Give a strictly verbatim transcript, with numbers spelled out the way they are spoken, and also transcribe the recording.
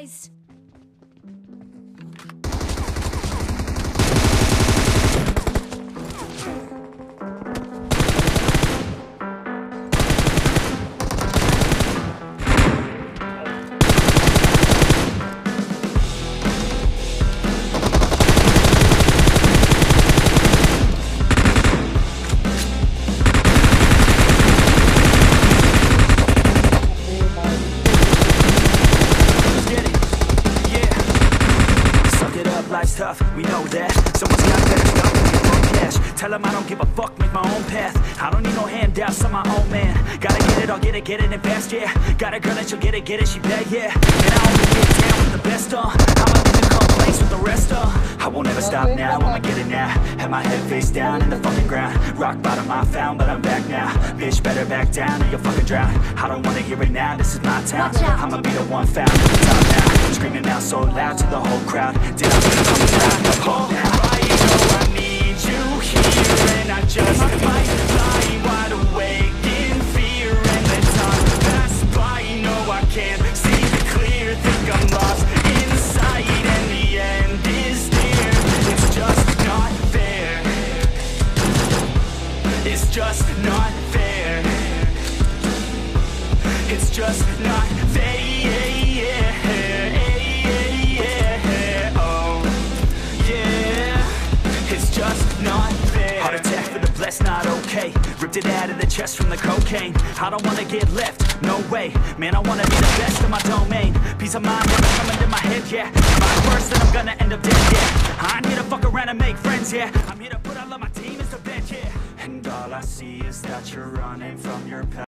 Life's tough, we know that. Someone's got better stuff than get more cash. Tell them I don't give a fuck, make my own path. I don't need no handouts, I'm my own man. Gotta get it, I'll get it, get it and fast, yeah. Got a girl and she'll get it, get it, she bad, yeah. And I only get down with the best, uh I'ma leave the complaints with the rest, uh I won't ever stop now, I'ma get it now. Have my head face down in the fucking ground. Rock bottom I found, but I'm back now. Bitch, better back down or you'll fucking drown. I don't wanna hear it now, this is my town. I'ma be the one found at the top now. Screaming out so loud to the whole crowd. Did I really come down? Hold now. I know I need you here, and I just might lie wide awake in fear. And the time pass by, no I can't see it clear. Think I'm lost inside, and the end is near. It's just not fair. It's just not fair. It's just not fair. That's not okay. Ripped it out of the chest from the cocaine. I don't wanna get left, no way. Man, I wanna be the best in my domain. Peace of mind never coming to my head, yeah. My worst, then I'm gonna end up dead, yeah. I ain't here to fuck around and make friends, yeah. I'm here to put all of my team as the bench, yeah. And all I see is that you're running from your past.